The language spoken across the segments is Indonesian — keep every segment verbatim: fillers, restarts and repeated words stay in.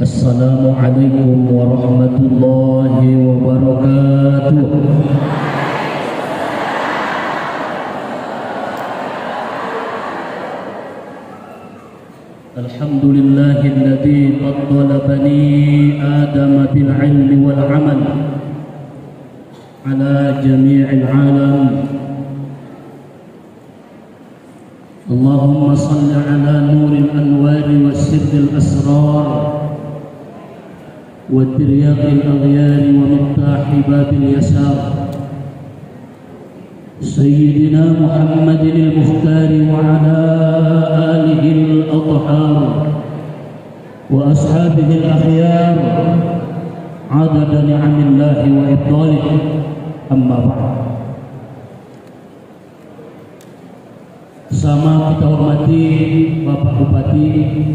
Assalamualaikum warahmatullahi wabarakatuh. Alhamdulillahilladzi faddala bani Adam bil ilmi wal amal ala jami'il alam. Allahumma salli ala nuril anwari wa sirril asrar wa tiryaqil aghyari wa miftahi babil yasar Sayyidina Muhammadin al-Muhtari wa ala alihi al-athhar wa ashabihi al-akhyar adada ni'amillahi wa ibdalihi, amma ba'd. Sama kita hormati Bapak Bupati,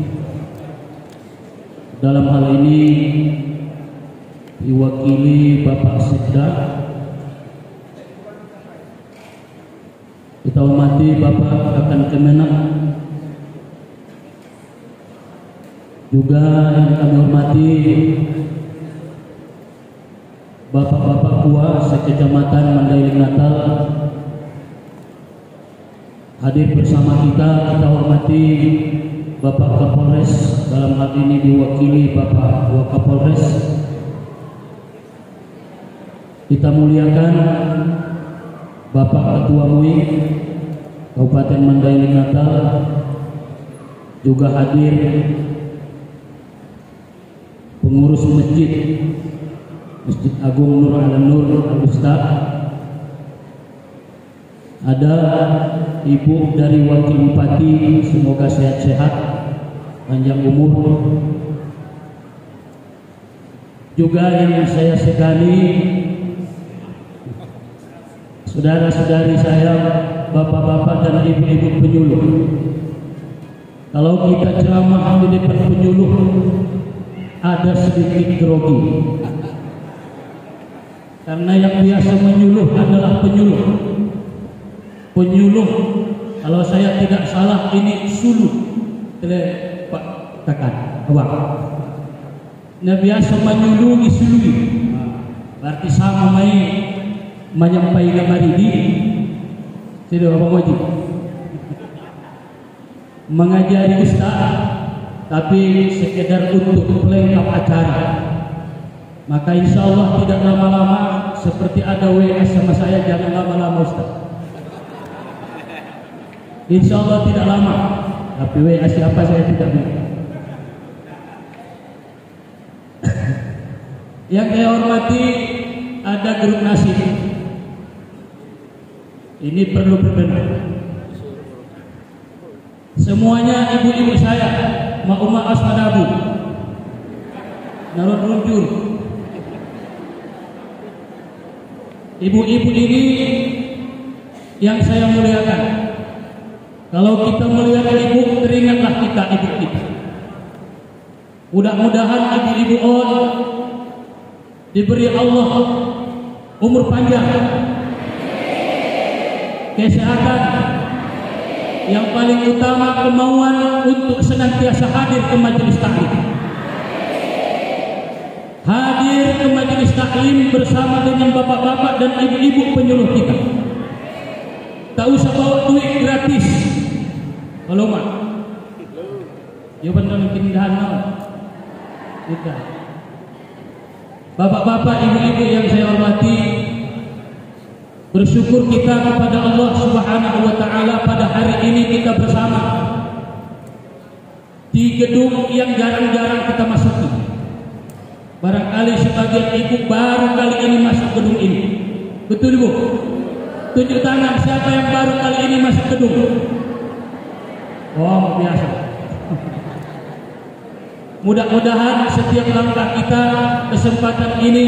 dalam hal ini diwakili Bapak Sekda. Kita hormati Bapak Akan Kemenak, juga yang kami hormati Bapak-bapak Kua sekecamatan Mandailing Natal. Hadir bersama kita, kita hormati Bapak Kapolres, dalam hal ini diwakili Bapak Wakapolres. Kita muliakan Bapak Ketua M U I Kabupaten Mandailing Natal, juga hadir pengurus masjid Masjid Agung Nur Al-Nur Al-Ustaz. Ada Ibu dari Wakil Bupati, semoga sehat-sehat, panjang umur. Juga yang saya sekali, saudara-saudari saya, bapak-bapak dan ibu-ibu penyuluh. Kalau kita ceramah di depan penyuluh, ada sedikit grogi, karena yang biasa menyuluh adalah penyuluh. Penyuluh, kalau saya tidak salah ini suluh, Pak Takan, awak. Nah, biasa menyuluh disului, berarti sama main menyampaikan maridi. Tidak apa wajib mengajari ustaz, tapi sekedar untuk pelengkap acara. Maka insya Allah tidak lama-lama, seperti ada W A sama saya, jangan lama-lama ustaz. Insya Allah tidak lama, tapi W A siapa saya tidak tahu. Yang saya hormati, ada grup nasi. Ini perlu berbenar. Semuanya ibu-ibu saya, Mak Uma Asmadabu, Narod Runjur. Ibu-ibu ini yang saya muliakan. Kalau kita muliakan ibu, teringatlah kita ibu kita. Mudah-mudahan ibu-ibu all diberi Allah umur panjang, kesehatan, yang paling utama kemauan untuk senantiasa hadir ke majelis taklim. Hadir ke majelis taklim bersama dengan bapak-bapak dan ibu-ibu penyuluh kita. Tak usah bawa duit gratis. Kalau mak, ya benar pindahan mau. Tidak. Bapak-bapak, ibu-ibu yang saya hormati, bersyukur kita kepada Allah Subhanahu wa taala pada hari ini kita bersama di gedung yang jarang-jarang kita masuki. Barangkali sebagian ibu baru kali ini masuk gedung ini. Betul Ibu? Tunjuk tangan siapa yang baru kali ini masuk gedung. Oh, biasa. Mudah-mudahan setiap langkah kita, kesempatan ini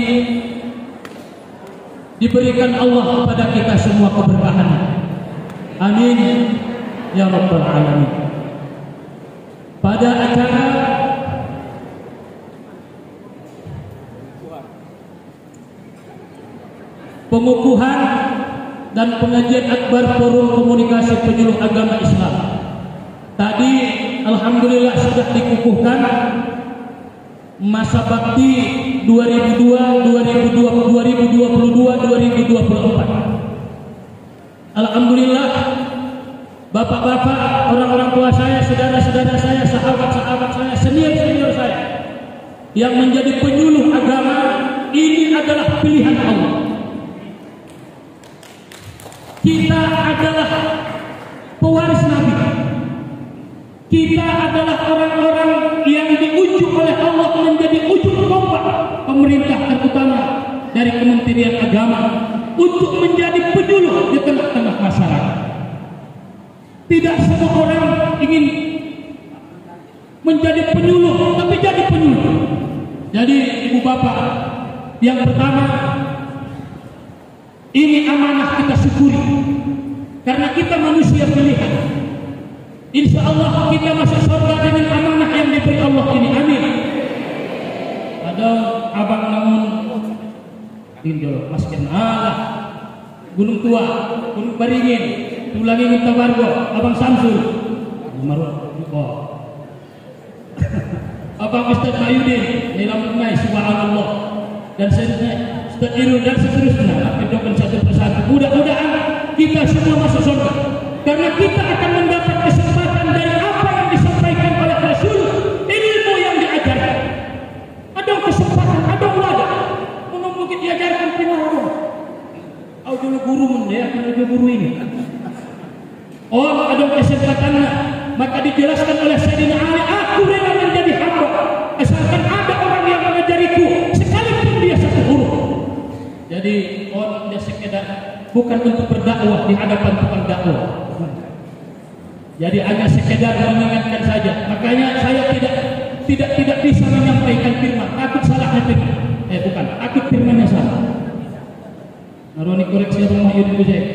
diberikan Allah kepada kita semua keberkahan. Amin ya rabbal alamin. Pada acara pengukuhan dan pengajian akbar Forum Komunikasi Penyuluh Agama Islam tadi alhamdulillah sudah dikukuhkan masa bakti dua ribu dua, dua ribu dua puluh, dua ribu dua puluh dua, dua ribu dua puluh empat. Alhamdulillah, bapak-bapak, orang-orang tua saya, saudara-saudara saya, sahabat-sahabat saya, senior-senior saya yang menjadi penyuluh agama, ini adalah pilihan Allah. Kita adalah pewaris Nabi. Kita adalah orang-orang yang diujuk oleh Allah menjadi ujung tombak pemerintah terutama dari Kementerian Agama untuk menjadi penyuluh di tengah-tengah masyarakat. Tidak semua orang ingin menjadi penyuluh, tapi jadi penyuluh. Jadi ibu bapak, yang pertama, ini amanah kita syukuri, karena kita manusia pilihan. Insya Allah kita masuk surga dengan amanah yang diberi Allah ini. Amin. Ada abang namun tinjau mas kenal Gunung Tua, Gunung Baringin, Tulangi Mintawargo, Abang Samsul, nomor oh. Abang Ustaz Mayudin, Nilam Nai, Subhanallah, dan seterusnya, Ustaz Irul dan seterusnya. Kita satu persatu. Mudah-mudahan kita semua masuk surga, karena kita akan mendapat kesempatan dari apa yang disampaikan oleh Rasul, ilmu yang diajarkan. Ada kesempatan, ada wadah, mungkin diajarkan prima. Oh dulu guru mun ya, menuju guru ini. Oh ada kesempatannya, maka dijelaskan oleh Sayyidina Ali, aku rela menjadi hamba asalkan ada orang yang mengajariku sekalipun dia satu huruf. Jadi orang dia sekedar bukan untuk berdakwah di hadapan tukang dakwah. Jadi hanya sekedar mengingatkan saja. Makanya saya tidak tidak tidak bisa menyampaikan firman. Takut salahnya firman. Eh bukan, takut firmannya salah. Naroni koreksi rumah Yudi Bujai.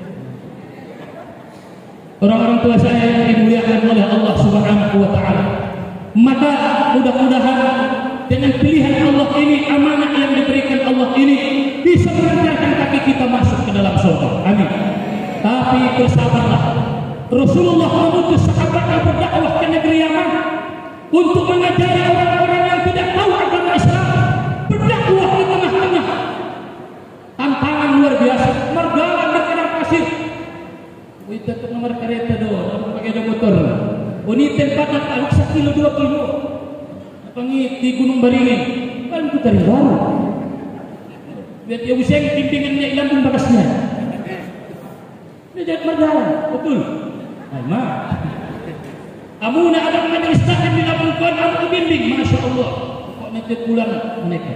Orang-orang tua saya yang dimuliakan oleh Allah Subhanahu wa taala. Maka mudah-mudahan dengan pilihan Allah ini, amanah yang diberikan Allah ini bisa mengantarkan kaki kita masuk ke dalam surga. Amin. Tapi bersabarlah. Rasulullah mengutus sahabatnya berdakwah ke negeri Yaman untuk mengajari orang-orang yang tidak tahu agama Islam, berdakwah di tengah-tengah tantangan luar biasa, mergalan di padang pasir. Itu tuh nomor kereta doh, pakai ada motor. Ini tempatnya tak satu kilo dua kilo. Apa ni di Gunung Baringin? Kan itu dari baru. Biar dia usang pimpingannya ilambung bakasnya. Dia jadi mergalan, betul. Ama, kamu nak ada majelis taklim di Lampung Tuan, kamu bimbing, masya Allah. Kok nanti pulang mereka?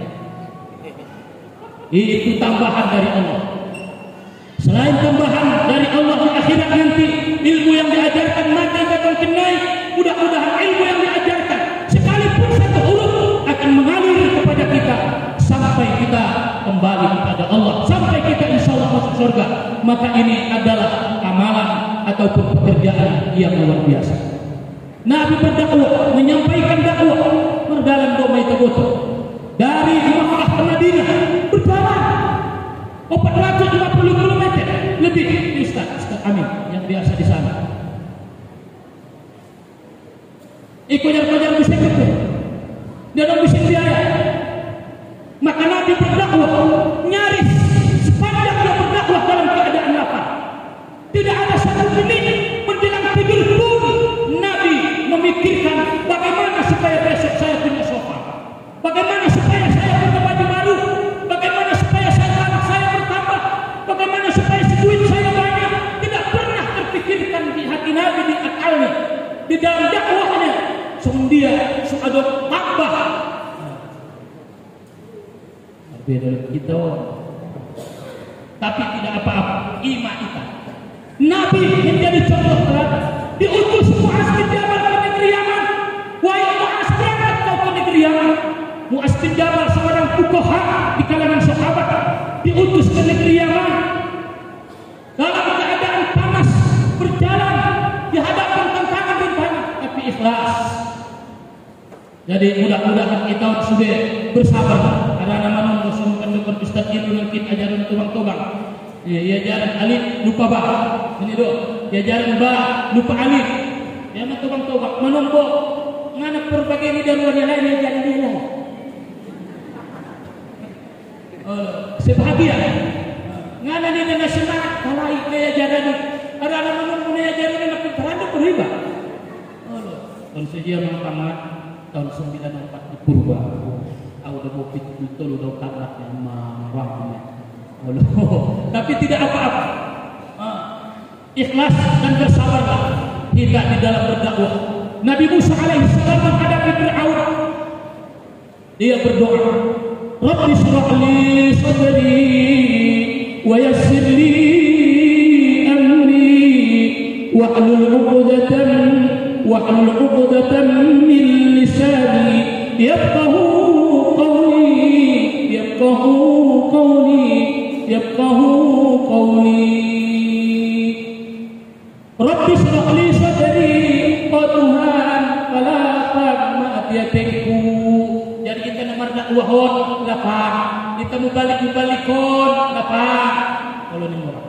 Itu tambahan dari Allah. Selain tambahan dari Allah di akhirat nanti, ilmu yang diajarkan nanti akan kenai. Mudah-mudahan ilmu yang diajarkan sekalipun satu huruf akan mengalir kepada kita sampai kita kembali kepada Allah, sampai kita insya Allah masuk surga. Maka ini adalah amalan ataupun pekerjaan yang luar biasa. Nabi berdakwah, menyampaikan dakwah berdalam doma itu botol dari Makkah ke Madinah berjalan empat ratus lima puluh kilometer lebih. Ustaz, Ustaz Amin yang biasa di sana ikut-ikut bisa gitu, dia tidak bisa biaya. Maka Nabi berdakwah nyaris sepanjang dia berdakwah dalam keadaan lapar. Tidak ada satu menit menjelang tidur pun Nabi memikirkan bagaimana supaya besok saya punya sofa, bagaimana supaya saya punya baju baru, bagaimana supaya saya anak saya bertambah, bagaimana supaya duit saya banyak. Tidak pernah terpikirkan di hati Nabi, di akalnya, di dalam dakwahnya. Sung dia sudah tambah. Beda kita, tapi tidak apa-apa. Iman kita. Nabi menjadi contoh teladan. Diutus Mu'az bin Jabal ke negeri Yaman. Wahai Mu'az, berangkat kau ke negeri Yaman. Mu'az bin Jabal seorang fuqaha di kalangan sahabat, diutus ke negeri Yaman dalam keadaan panas, berjalan dihadapkan tantangan dan banyak, tapi ikhlas. Jadi mudah-mudahan kita sudah bersabar. Karena nama Rasul pendukung Ustaz itu mungkin ajaran tubang-tubang. Ya, ya jalan alif lupa ba. Ini do. Ya jalan ba lupa alif. Ya tubang-tubang menombo nganak berbagai ni daruan yang lain yang jalan dia. Oh, sebahagia. Ngana ni na semangat kalai kaya jaran. Ada anak namun punya jaran na pintaranda periba. Oh, tahun sejian mang tamat tahun sembilan puluh empat di Purba. Aku udah mau betul udah tamat yang marah. Oh, tapi tidak apa-apa. Ikhlas dan bersabarlah tidak di dalam berdakwah. Nabi Musa alaihissalam menghadapi Fir'aun, dia berdoa, Rabbi shrah li sadri wa yassir li amri wahlul 'uqdatam wahlul 'uqdatam min lisani yafqahu qawli yafqahu qawli yafqahu qawli. Rabbi shrah li sadri, oh Tuhan, palapag maatiatingku. Jadi kita namar dakwahon, lapang. Kita mubalik-mubalikon, lapang. Kalau ni murah.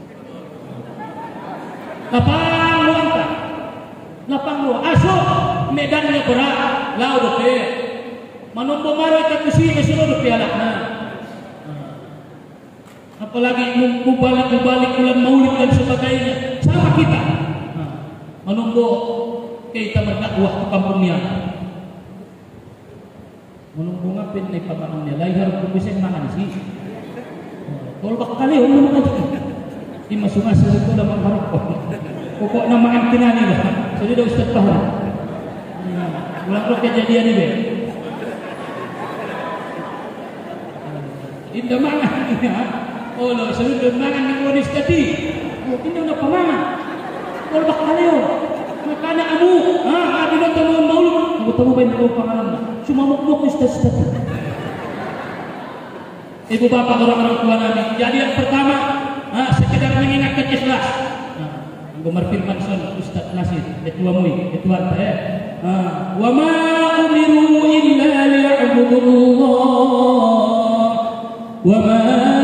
Lapang lu angkat. Lapang lu. Asok, medannya berat. Lau dope. Manombo maro ikat kusi, mesuruh dope alakna. Apalagi mubalik-mubalik bulan maulid dan sebagainya. Sama kita nah, menunggu kita berdakwah ke kampungnya, menunggu ngapin nih pamanangnya lagi harus bisa makan sih. Kalau bakal ya umum aja di masuk-masuk itu udah mengharap pokok nama antinani dah jadi dah Ustaz Fahri ulang ulang kejadian ini be indah mangan oh lo selalu mangan di monis tadi. Ini udah pamangan. Kalau bakal leo, makanya amu, ah, ada yang tamu maulud, aku tamu bayi kau pamangan. Cuma mau mau ustaz-ustaz. Ibu bapak orang-orang tua Nabi. Jadi yang pertama, ah, sekedar mengingatkan ikhlas. Nah, Umar Firman Son, Ustaz Nasir, ketua mui, ketua saya. Ah, wa ma umiru illa liya'budullah. Wa ma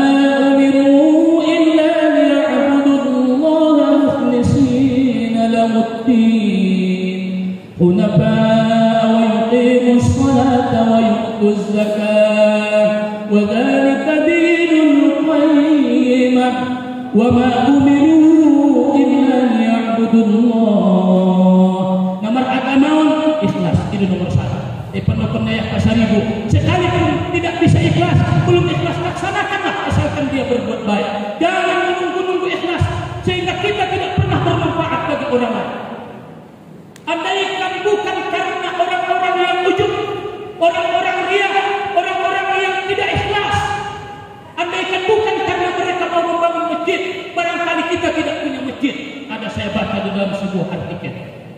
حنفاء ويقيموا الصلاة ويؤتوا الزكاة وذلك دين القيمة وما أمروا إلا ليعبدوا الله. Nomor agamawan ikhlas itu nomor satu. Eh pernah-pernah yang pasaribu sekalipun tidak bisa ikhlas, belum ikhlas laksanakanlah asalkan dia berbuat baik. Jangan menunggu-nunggu ikhlas sehingga kita tidak pernah bermanfaat bagi orang lain. Andaikan bukan karena orang-orang yang ujub, orang-orang riya, orang-orang yang tidak ikhlas, andaikan bukan karena mereka mau membangun masjid, barangkali kita tidak punya masjid. Ada saya baca di dalam sebuah artikel.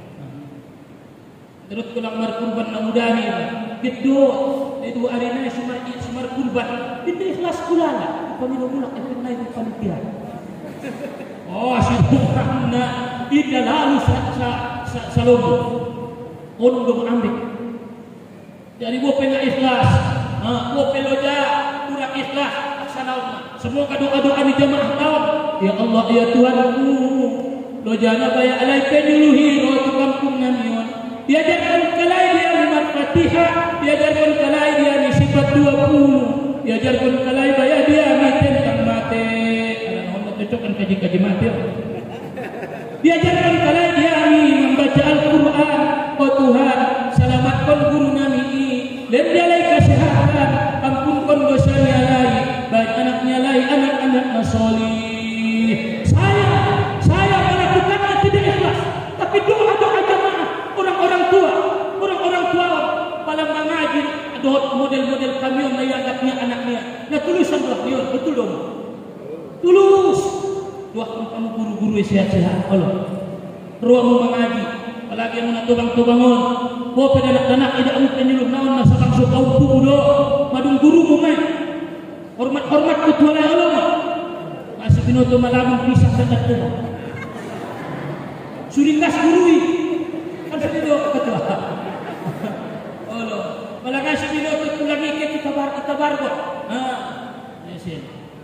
Terus kulang mar kurban na mudani, gitu. Itu hari ini semar semar kurban, itu ikhlas kulala. Pemilu mulak itu naik panitia. Oh, subhanallah, ida lalu sa sa sa salomo. Ono do ambil. Jadi bo pena ikhlas. Ha, bo peloja kurang ikhlas laksanauna. Semoga doa-doa di jamaah tahun. Ya Allah, ya Tuhanku. Lojana baya alaika nyuluhi rotu kampung namion. Diajarkan kalai dia lima Fatihah, diajarkan kalai dia ni sifat dua puluh. Diajarkan kalai baya dia ni tentang mate. Cocokkan kaji-kaji mati. Diajarkan kalian dia membaca Al-Quran. Oh Tuhan, selamatkan guru kami. Dan dia lagi kesehatan. Ampunkan dosanya lagi. Baik anaknya lagi, anak-anak nasolih. Saya, saya melakukannya tidak ikhlas. Tapi doa-doa jamaah orang-orang tua, orang-orang tua malam mengaji. Model-model kami yang menganggapnya anaknya. Nah tulisan beliau, betul dong. Tulus doakan kamu guru-guru sehat-sehat Allah ruang mengaji apalagi yang menatubang-tubangon kau pedanak-danak tidak mau penyuluh naon nasabang sukau tubudo madung guru mumai hormat-hormat ketuala Allah masih binoto malamang pisah sangat tuh suringkas gurui kan sedih ketua Allah malah kasih binoto tulangi kita bar kita bargo ah yes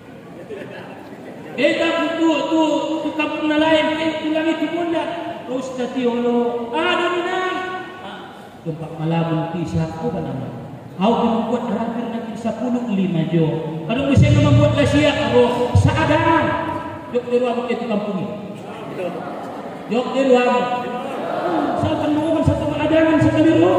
Kita tu tu tu kampung nalayan kita ulang itu mula. Terus tadi Allah, ada minang. Tempat malam kisah apa nama? Kau membuat hampir nanti sepuluh lima jok. Kadang bisa membuat Asia roh seadaan. Jok di ruang itu kampungnya. Jok di ruang. Saya akan mengumumkan satu keadaan sekali roh.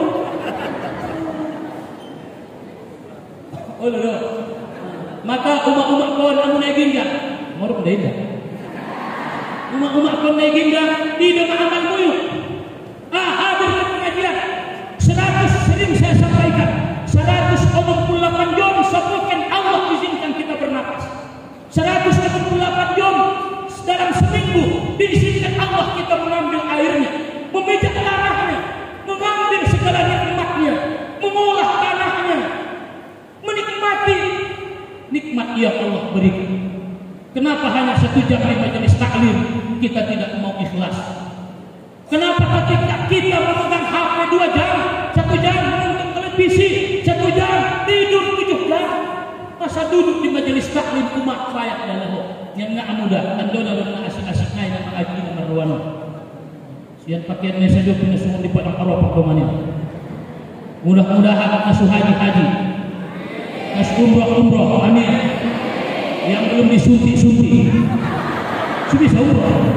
Oh loh. Maka umat-umat kawan amun naginda. Mau pindah. Umat-umat kawan naginda tidak amal muyuk. Ah, hadir ke pengajian. Seratus sering saya sampaikan. Seratus enam puluh delapan jam sebutkan Allah izinkan kita bernapas. Seratus enam puluh delapan jam dalam seminggu diizinkan Allah kita mengambil airnya, memijak tanahnya, mengambil segala nikmatnya, mengolah tanahnya, menikmati nikmat yang Allah berikan. Kenapa hanya satu jam di majelis taklim kita tidak mau ikhlas? Kenapa ketika kita memegang H P dua jam, satu jam menonton televisi, satu jam tidur tujuh jam, masa duduk di majelis taklim umat bayak dan lahu yang nggak muda dan dolar dan asik-asik naik nama aji nama ruano. Sian pakaiannya saja punya semua di padang arwah pedomannya. Mudah-mudahan nasuh haji-haji, nasuh umroh-umroh, amin. Yang belum disuntik-suntik, bisa umroh.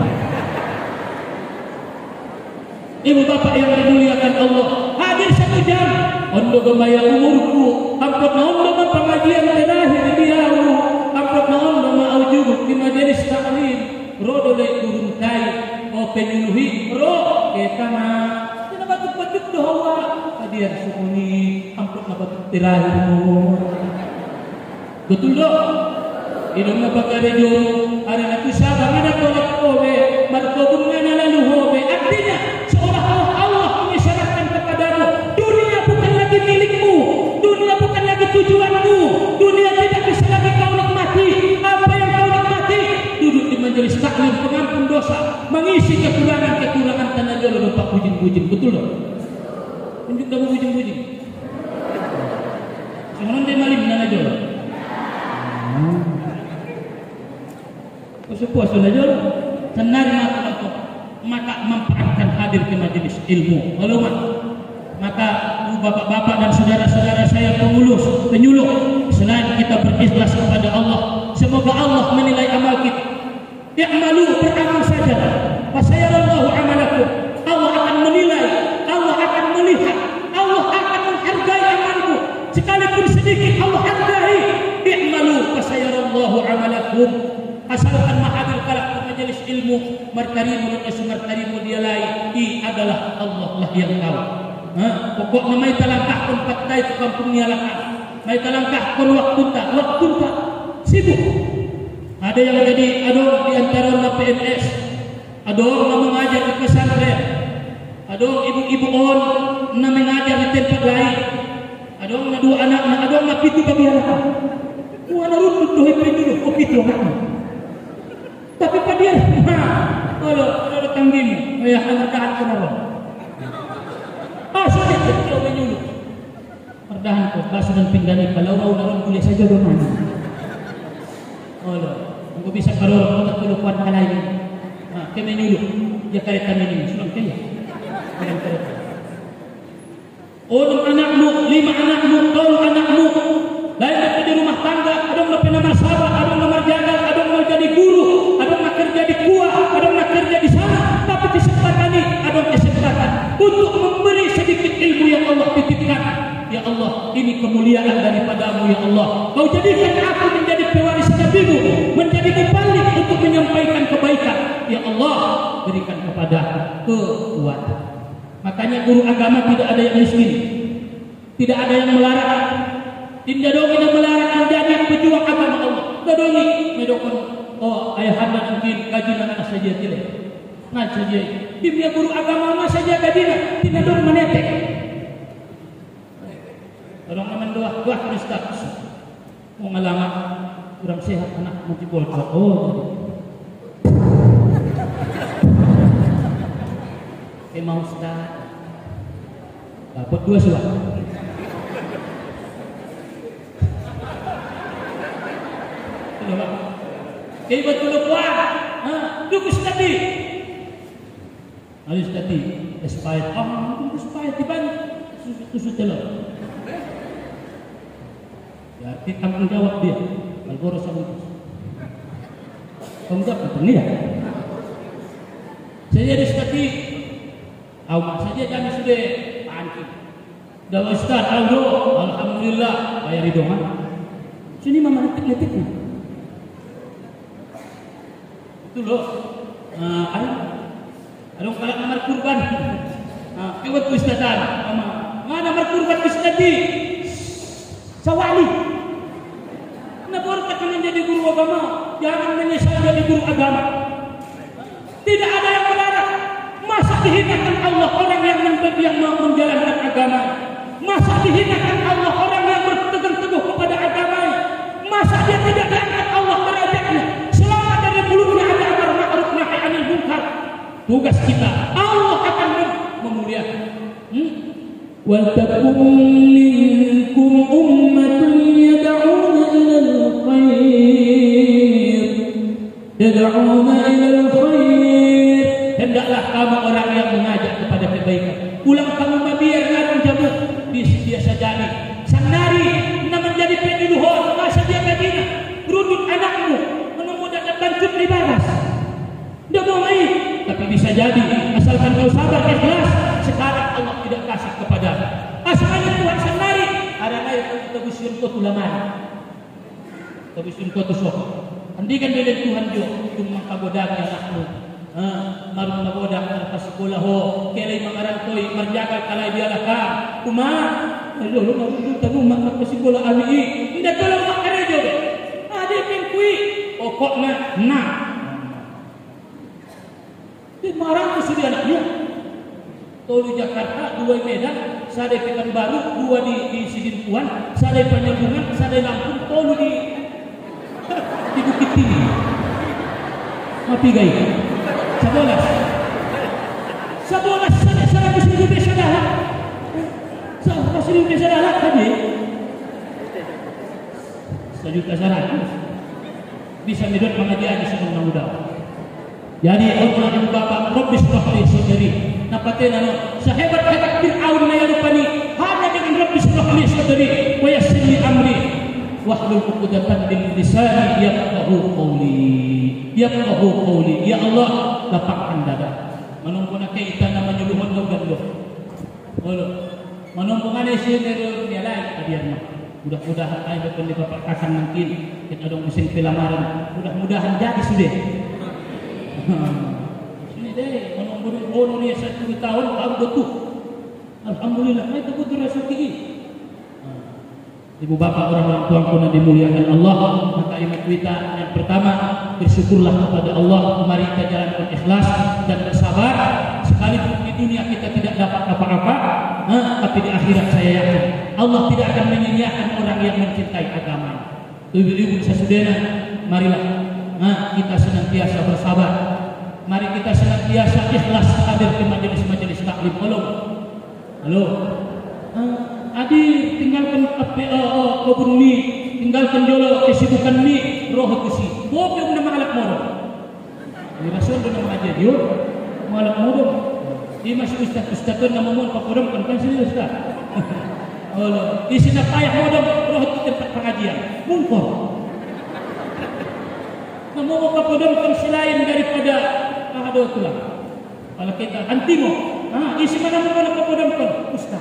Ibu bapak yang dimuliakan Allah, hadir satu jam. Ondo gemaya umurku, amplop na ondo ma pengajian terakhir diawu, amplop na ondo ma aujubu di majelis taklim. Rodo le turun tai, o penyuluhi ro kita ma. Tidak batuk-batuk doa, hadir sukuni, amplop na batuk terakhirmu. Betul dong? Idong na pagkarejo, ada naku sabang ada tolak kowe, barkobun na lalu hobe. Artinya seolah-olah Allah mengisyaratkan kepadamu, dunia bukan lagi milikmu, dunia bukan lagi tujuanmu, dunia tidak bisa lagi kau nikmati. Apa yang kau nikmati? Duduk di majelis taklim, pengampun dosa, mengisi kekurangan-kekurangan tanah jolo lupa bujing-bujing. Betul dong? Tunjuk kamu bujing-bujing. Sekarang dia malim tanah jolo. Puas-puas aja, tenang maka maka memperankan hadir ke majelis ilmu. Lalu maka bapak-bapak dan saudara-saudara saya pengulus, penyuluh, selain kita berikhlas kepada Allah, semoga Allah menilai amal kita. I'malu, beramal saja. Fasayarallahu amalakum. Allah akan menilai, Allah akan melihat, Allah akan menghargai amalmu. Sekalipun sedikit Allah hargai. I'malu, fasayarallahu amalakum. Asalkan mahadir kalak ke majelis ilmu, martarimu dan martarimu dia lain, i adalah Allah lah yang tahu. Ha? Pokoknya may talangkah kon patay ke kampung nialakan, may talangkah kon waktu tak, waktu tak sibuk. Ada yang jadi adong di antara na P N S, adong na mengajar di pesantren, adong ibu-ibu on na mengajar di tempat lain, adong na dua anak na adong na pitu babiarakan. Wala rutut dohe penjuru, o pitu anaknya. Tapi pada dia, nah, kalau ada tanggimu, ayah anak tahan kenapa? Ah, sudah kalau menyulut. Perdahan kau, basuh dan pinggani, kalau mau naron kuliah saja dong mana? Oh, aku bisa kalau orang tak perlu kuat kalai. Ah, kau menyulut, dia kereta ini, sulam kaya. Dengan kereta. Oh, anakmu, lima anakmu, tolong anakmu. Lain dapat di rumah tangga, ada yang pernah masalah, ada yang nomor jaga, ada yang mau jadi guru, ada yang kerja di kuah, ada yang kerja di sana. Tapi kesempatan ini, ada yang kesempatan untuk memberi sedikit ilmu yang Allah titipkan. Ya Allah, ini kemuliaan daripadamu ya Allah. Kau jadikan aku menjadi pewaris nabimu, menjadi mubalik untuk menyampaikan kebaikan. Ya Allah, berikan kepada kekuatan. Makanya guru agama tidak ada yang miskin, tidak ada yang melarang. Tidak dong yang melarang menjadi pejuang agama Allah. Tidak dongi medokon. Oh ayah anda mungkin gaji anak saja tidak. Nggak saja. Dia guru agama mas saja gaji. Tidak dong menetek. Orang aman doa doa Kristus. Mau ngalamat kurang sehat anak mesti bocor. Oh. Emang Ustaz. Dapat dua surat. Kaya betul kuat, duduk tadi, harus tadi, expired, oh, expired di mana, susu telur. Ya, arti tanggung jawab dia. Al-Boros Sabutus. Tanggung jawab itu ya. Saya jadi sekati. Awak saja kami sudah panci. Dah Ustaz, Aldo, alhamdulillah, bayar itu mah. Sini mama letik-letiknya. Itu loh. Uh, ada, ada kalau nomor kurban. Uh, Kewat Ustazan, mama. Mana nomor kurban Ustazi? Sawali. Kenapa kita menjadi guru agama? Jangan menyesal jadi guru agama. Tidak ada yang melarang. Masa dihinakan Allah orang yang yang mau menjalankan agama? Masa dihinakan Allah orang yang bertegar teguh kepada agama? Masa dia tidak diangkat Allah derajatnya? Selama dari mulutnya ada amar ma'ruf nahi anil munkar. Tugas kita, Allah akan memuliakan. Hmm? وَلْتَكُنْ مِنْكُمْ أُمَّةٌ يَدْعُونَ إِلَى الْخَيْرِ يَدْعُونَ إِلَى الْخَيْرِ. Hendaklah kamu orang yang mengajak kepada kebaikan. Pulang kamu mabiar ngarang jamu biasa jadi. Sanari nak menjadi pendiluhur masa dia kadina. Berundut anakmu menunggu datang tanjut di baras. Dia mau main, tapi bisa jadi asalkan kau sabar ikhlas. Sekarang Allah tidak kasih kepada asalnya Tuhan sendiri. Ada lain kita bisin kau tulaman, kita bisin kau tusuk. Andikan dari Tuhan juga cuma kabodangi anakmu. Ah, maru nabodak terpas sekolah ho, kelai mangaran koi marjaga kalai dia lakam. Kuma, ayo lu mau tahu mak mak sekolah ami. Indah tolong mak kerejo. Ada pengkui, pokoknya nah. Di marang ke sudah anaknya. Tolu Jakarta, dua Medan, sadai Pekanbaru, dua di, di Sidinpuan, sadai Penyambungan, sadai Lampung, tolu di di Bukit Tinggi. Mapi gay. Sabolas. Sabolas sadai seratus ribu desa dah. Seratus ribu desa dah tadi. Sejuta seratus. Bisa medot pengajian di sebelum muda. Jadi Allah yang Bapak Rabbis Rahli Sadri. Napatin ano sehebat-hebat Fir'aun na yarupani hanya dengan Rabbis Rahli Sadri wa yassir li amri wahlul 'uqdatan min lisani yafqahu qawli yafqahu qawli. Ya Allah lapangkan dada manunggu na kay ita na manyuluhon daw gadlo olo manunggu nga ni sinero niya lain adiyan mo. Mudah-mudahan tayo pun di Bapak Kasan mungkin kita dong mesin pelamaran mudah-mudahan jadi sudah. Ini deh, menunggu bono ni satu tahun baru betul. Alhamdulillah, saya teguh rezeki. Ibu bapak orang-orang tua pun dimuliakan Allah. Maka iman kita yang pertama bersyukurlah kepada Allah. Mari kita jalankan ikhlas dan bersabar. Sekalipun di dunia kita tidak dapat apa-apa, tapi di akhirat saya yakin Allah tidak akan menyia-nyiakan orang yang mencintai agama. Ibu-ibu sesudahnya, marilah kita senantiasa bersabar. Mari kita senantiasa ikhlas hadir di majelis-majelis taklim. Halo, halo. Uh, adi tinggalkan apa uh, kebun mi, tinggalkan jolo kesibukan mi, roh kusi. Bob yang nama alat modal. Di rasul dengan mengajar dia, alat modal. Di masih ustaz ustaz tu nama modal pakodam kan kan sini ustaz. Halo, di sini payah modal roh itu tempat pengajian. Mungkor. Nama modal pakodam kan selain daripada ada tulah. Kalau kita antimo, ah isi mana mana pakodamkan ustaz.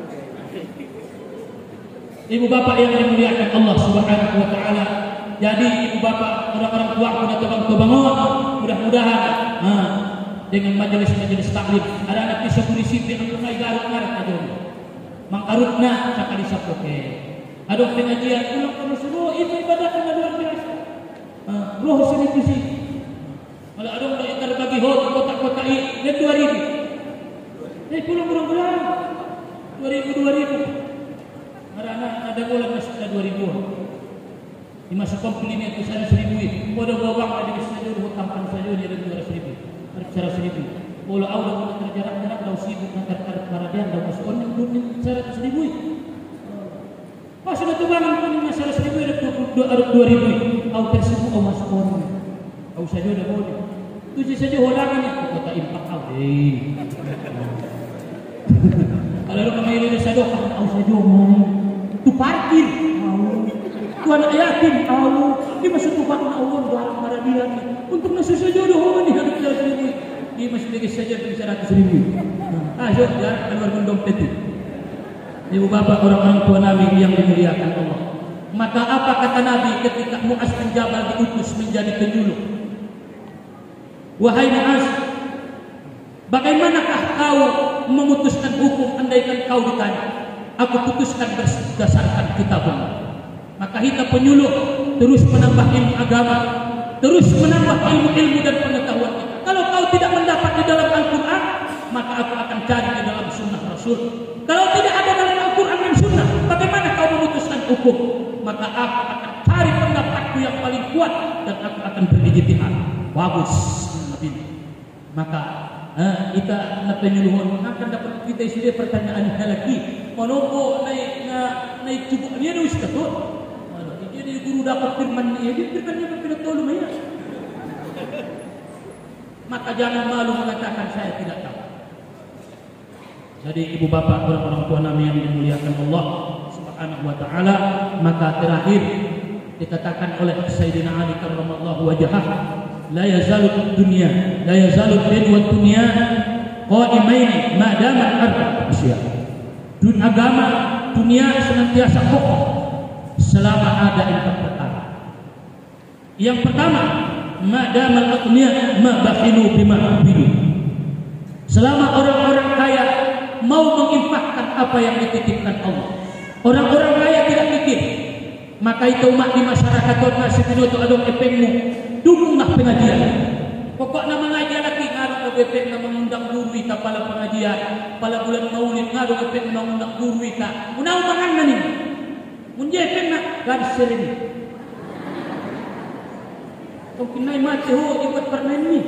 Ibu bapak yang dimuliakan Allah Subhanahu wa taala. Jadi ibu bapak orang-orang tua sudah terbangun, mudah-mudahan ah dengan majelis-majelis taklim ada anak bisa berisi dengan mulai garuk-garuk aja. Mangarutna sakali sapoke. Ada pengajian ulang terus roh itu ibadah yang luar biasa. Ah, roh sini kusi. Kalau ada orang yang terbagi hot kota-kota ini dan dua ribu. Eh pulang pulang pulang. Dua ribu dua ribu. Marana ada bola masuk ada dua ribu. Di masa komplain itu sana seribu. Bodoh bawang ada di sana dulu tampan saja dia ada dua ribu. Ada cara seribu. Bola awal bola terjarak-jarak lau sibuk nanti ada paradian lau masuk on belum cara seribu. Pas sudah tu bangun pun masalah seribu ada dua ribu. Au tersibuk au masuk on. Au saja dah boleh. Tujuh saja orang ini kota impak awin. Kalau orang main di sadok, au saja mau tu parkir mau. Tuhan yakin Allah di masa Tuhan Allah dalam maradian untuk nasusa jodoh ni harus jalan sendiri. Di masih lagi saja bicara ratus ribu. Ah, jauh ya, keluar dompet itu. Ibu bapak orang-orang tua Nabi yang dimuliakan Allah. Maka apa kata Nabi ketika Mu'az bin Jabal diutus menjadi penyuluh? Wahai Mu'az, bagaimanakah kau memutuskan hukum andaikan kau ditanya? Aku putuskan berdasarkan kitab Allah. Maka kita penyuluh terus menambah ilmu agama, terus menambah ilmu-ilmu dan pengetahuan kita. Kalau kau tidak mendapat di dalam Al-Quran, maka aku akan cari di dalam sunnah Rasul. Kalau tidak ada dalam Al-Quran dan sunnah, bagaimana kau memutuskan hukum? Maka aku akan cari pendapatku yang paling kuat dan aku akan berijtihad. Bagus, maka eh, kita nak penyuluhan akan dapat kita isi pertanyaan lagi. Manopo naik na naik cukup dia nulis betul. Jadi guru dapat firman dia, dia firmannya berbeda tolong ya. Maka jangan malu mengatakan saya tidak tahu. Jadi ibu bapak orang-orang tua Nabi yang dimuliakan Allah Subhanahu wa taala, maka terakhir dikatakan oleh Sayyidina Ali karramallahu wajhah, la yazalu dunya, la yazalu din wa dunya qaimain ma damat arba asya. Dun agama dunia senantiasa kokoh selama ada empat perkara. Yang pertama, ma'damal aghniya ma bakhilu bima bilu. Selama orang-orang kaya mau menginfakkan apa yang dititipkan Allah. Orang-orang kaya tidak mikir. Maka itu mak di masyarakat orang sepenuhnya adong epengmu, dukunglah pengajian. Pokoknya mengajian lagi ngaruh ke B P na mengundang guru ita pala pengajian, pala bulan maulid ngaruh ke B P na mengundang guru ita. Unau mangan nih. Munjepeng nak garis sereni. Kau kinai mati ho ikut permen ni.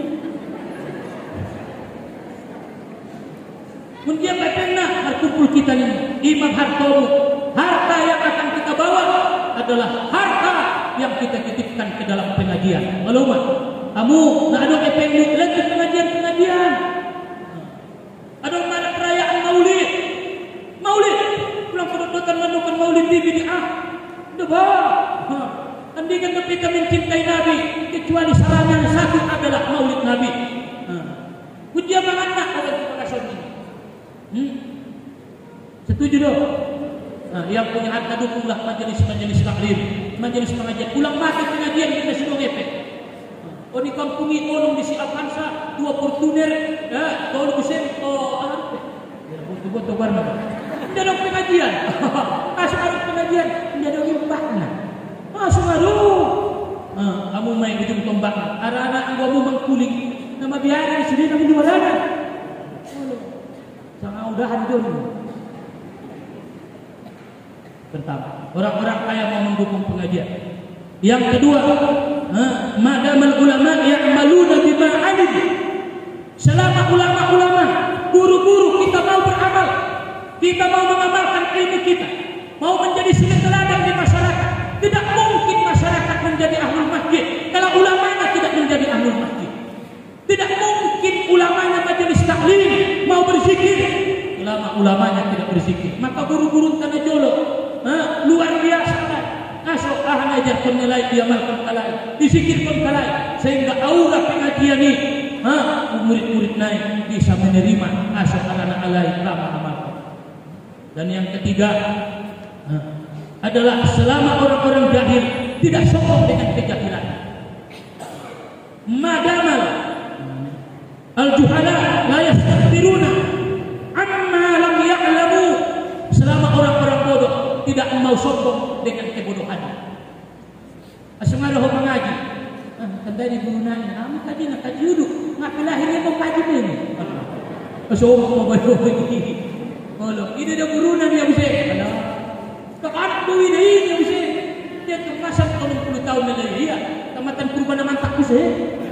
Munjepeng nak berkumpul kita ni. Imam hartomu, harta yang akan kita bawa adalah harta yang kita titipkan ke dalam pengajian. Malumah, kamu nak ada epeng ni lagi pengajian-pengajian. Ada mana perayaan maulid, maulid. Pulang kedodotan menukan maulid di bid'ah. Debah. Andaikan kita mencintai Nabi, kecuali saran yang satu adalah maulid Nabi. Ujian mana ada di Makassar ini? Hmm? Setuju dong? Nah, yang punya harta dukunglah majelis-majelis taklim, majelis pengajian. Ulang mati pengajian kita sudah ngepek. Oh di kampung ini orang di Siapansa dua portuner, ya, tolong usir, oh apa? Ya, betul-betul barang. Menjadi pengajian, asal ada pengajian menjadi impaknya. Masuk aduh, ah, kamu main ujung tombak, anak-anak kamu mengkuling, nama biara di sini nama jualan. Sangat udahan dulu. Pertama, orang-orang kaya mau mendukung pengajian. Yang kedua, madamal ulama ya'maluna bima 'alim. Selama ulama-ulama, guru-guru kita mau beramal, kita mau mengamalkan ilmu kita, mau menjadi suri teladan di masyarakat. Tidak mungkin masyarakat menjadi ahlul masjid kalau ulamanya tidak menjadi ahlul masjid. Tidak mungkin ulamanya majelis taklim mau berzikir, ulama-ulamanya tidak berzikir. Maka guru-guru tanah jolo, ha, luar biasa kan. Asal ahan ajar penilai dia malkan kalai, disikirkan kalai, sehingga aura pengajian ini, ha, murid-murid naik bisa menerima asal anak alai ramah amalkan. Dan yang ketiga, ha, adalah selama orang-orang jahil tidak sombong dengan kejahilan. Madamal al-juhala la yastakbiruna amma lam ya'lamu. Selama orang-orang bodoh tidak mau sombong dengan kebodohan. Asengaroh mengaji. Ah, tandai di guru nanya, "Kamu kaji nak kaji duduk, ngapain lahirnya mau kaji ini?" Asal mau bodoh ini. Kalau ini ada guru nanya bisa. Kakak duit ini yang bisa. Dia tu masa enam puluh tahun lagi dia. Tamatan perubahan mantak bisa.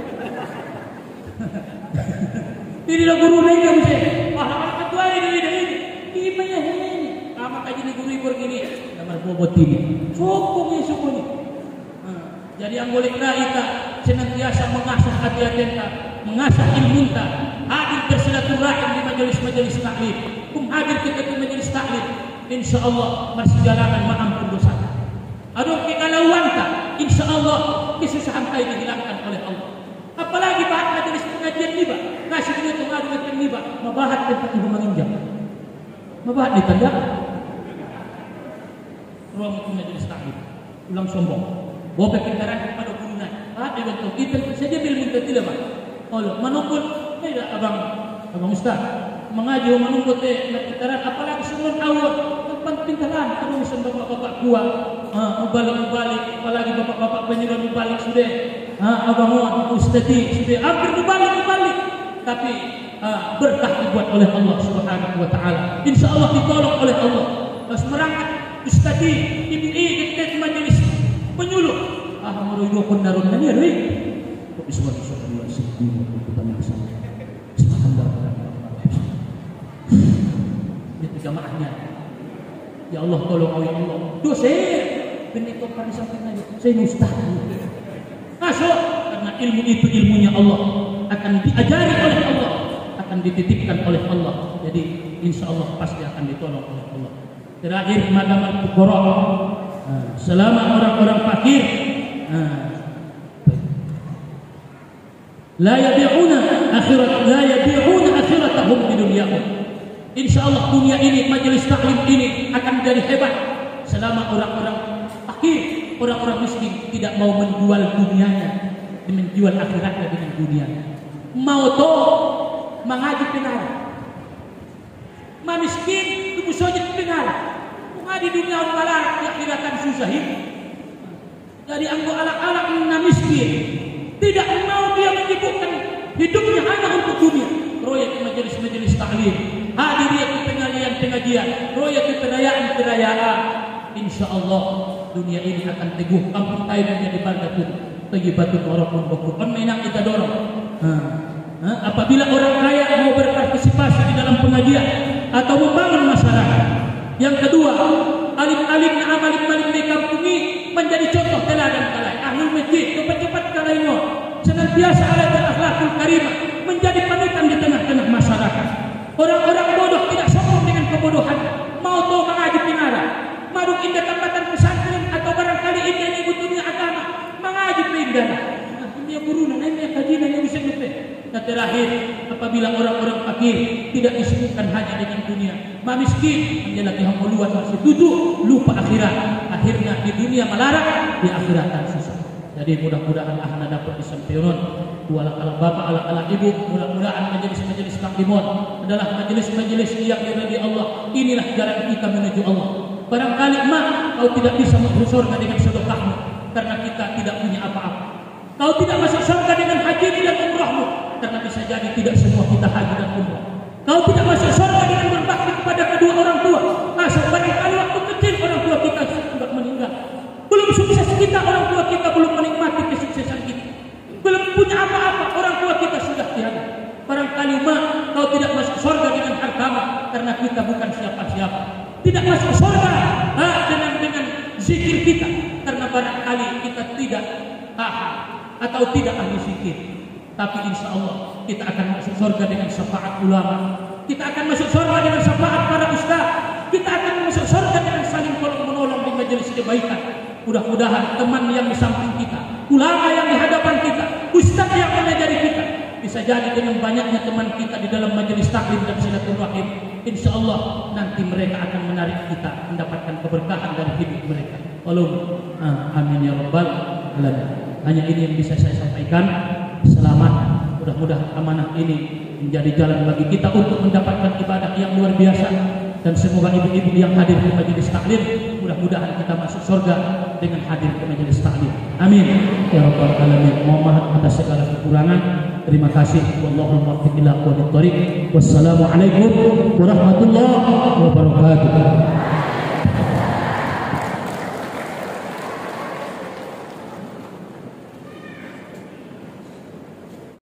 Ini ada guru lain yang bisa. Wah, ketua ini ini. Gimana ini? Kamu kaji di guru ibu gini. Namar bobot ini. Sokong ini sokong ini. Jadi anggolekna kita senantiasa mengasah hati-hati kita, mengasah ilmu kita, hadir bersilaturahim di majelis-majelis taklim. Kum hadir kita di majelis taklim, insya Allah bersejalanan mengampun dosa. Aduh kegalauan tak, insya Allah kesusahan kau dihilangkan oleh Allah. Apalagi bahat majelis pengajian ni ba, ngasih duit tu ngadu dengan ni ba, mabahat tempat ibu menginjak, mabahat di tanda, ruang itu majelis taklim, ulang sombong, bawa kendaraan kepada gurunan, bahat di waktu kita saja bil minta tidak ba, Allah menunggu, tidak abang, abang Ustaz, mengaji menunggu teh kendaraan, apalagi sebelum awal. Penting kalah, kalau misalnya bapak-bapak kuat, ah, mubalik-mubalik, apalagi bapak-bapak penyerah mubalik sudah, ah, abang ustadi sudah hampir mubalik-mubalik, tapi ah, berkah dibuat oleh Allah Subhanahu Wa Taala. Insya Allah ditolong oleh Allah. Terus merangkat ustadi, ibu ibu majelis penyuluh, ah, merujuk pendarun ini ada. Kok disebut-sebut Allah Subhanahu Wa Taala bersama. Semakan bapak. Itu jamaahnya. Ya Allah tolong ya Allah. Dosa benih kau pada samping aja. Saya ustaz. Masuk karena ilmu itu ilmunya Allah akan diajari oleh Allah, akan dititipkan oleh Allah. Jadi insya Allah pasti akan ditolong oleh Allah. Terakhir madamal fuqara. Selama orang-orang fakir la yabi'una akhirat la yabi'una akhiratahum di dunyahum. Insya Allah dunia ini, majelis taklim ini akan menjadi hebat selama orang-orang fakir, orang-orang miskin tidak mau menjual dunianya, menjual akhiratnya dengan dunianya. Mau toh mengaji penara, ma miskin tunggu saja penara, mengaji dunia malah akhirat akan susah hidup. Jadi anggo alak-alak na miskin tidak mau dia menyibukkan hidupnya hanya untuk dunia. Proyek majelis-majelis taklim, hadir ke pengajian-pengajian, proyek perayaan-perayaan. Insya Allah dunia ini akan teguh. Kampung Taib menjadi baldatun tayyibatun warahmun bakur. On menang kita dorong. Ha. Ha? Apabila orang kaya mau berpartisipasi di dalam pengajian atau membangun masyarakat. Yang kedua, alim-alim na amalim-alim di kampung ini menjadi contoh teladan kalai. Ahlul masjid cepat-cepat kalainya senantiasa ada akhlakul karimah, menjadi panutan di tengah-tengah masyarakat. Orang-orang bodoh tidak sombong dengan kebodohan, mau tahu mengaji pinara, madu indah tambatan pesantren atau barangkali indah ibu dunia agama, mengaji pindah. Nah, ini guru, nah ini kajian yang bisa ngepe. Dan terakhir, apabila orang-orang fakir tidak disibukkan hanya dengan dunia, ma miskin menjalani hamuluan masih tujuh, lupa akhirat. Akhirnya di dunia melarat, di akhirat akan susah. Jadi mudah-mudahan ahna dapat disampaikan wala ala bapak ala ala ibu, mudah-mudahan majelis-majelis taklimon adalah majelis-majelis yang diridai Allah. Inilah jalan kita menuju Allah. Barangkali mak kau tidak bisa masuk surga dengan sedekahmu karena kita tidak punya apa-apa. Kau tidak masuk surga dengan haji dan umrahmu karena bisa jadi tidak semua kita haji dan umrah. Kau tidak masuk surga dengan berbakti kepada kedua orang tua. Masuk barangkali waktu kecil orang tua kita sudah meninggal. Belum sukses kita, orang tua kita belum menikmati kesuksesan kita. Belum punya apa-apa, orang tua kita sudah tiada. Barangkali mak kau tidak masuk surga dengan hartamu karena kita bukan siapa-siapa. Tidak masuk surga ha, dengan dengan zikir kita karena barangkali kita tidak tahan atau tidak ahli zikir. Tapi insya Allah kita akan masuk surga dengan syafaat ulama. Kita akan masuk surga dengan syafaat para ustaz. Kita akan masuk surga dengan saling tolong menolong di majelis kebaikan. Mudah-mudahan teman yang di samping kita, ulama yang di hadapan kita, ustaz yang mengajari kita, bisa jadi dengan banyaknya teman kita di dalam majelis taklim dan silaturahim, insya Allah nanti mereka akan menarik kita mendapatkan keberkahan dari hidup mereka. Allahumma amin ya rabbal alamin. Hanya ini yang bisa saya sampaikan. Selamat, mudah-mudahan amanah ini menjadi jalan bagi kita untuk mendapatkan ibadah yang luar biasa. Dan semoga ibu-ibu yang hadir di majelis taklim mudah-mudahan kita masuk surga dengan hadir ke majelis taklim. Amin ya rabbal alamin. Mohon maaf atas segala kekurangan. Terima kasih. Wallahul muwaffiq ila aqwamit thoriq. Wassalamualaikum warahmatullahi wabarakatuh.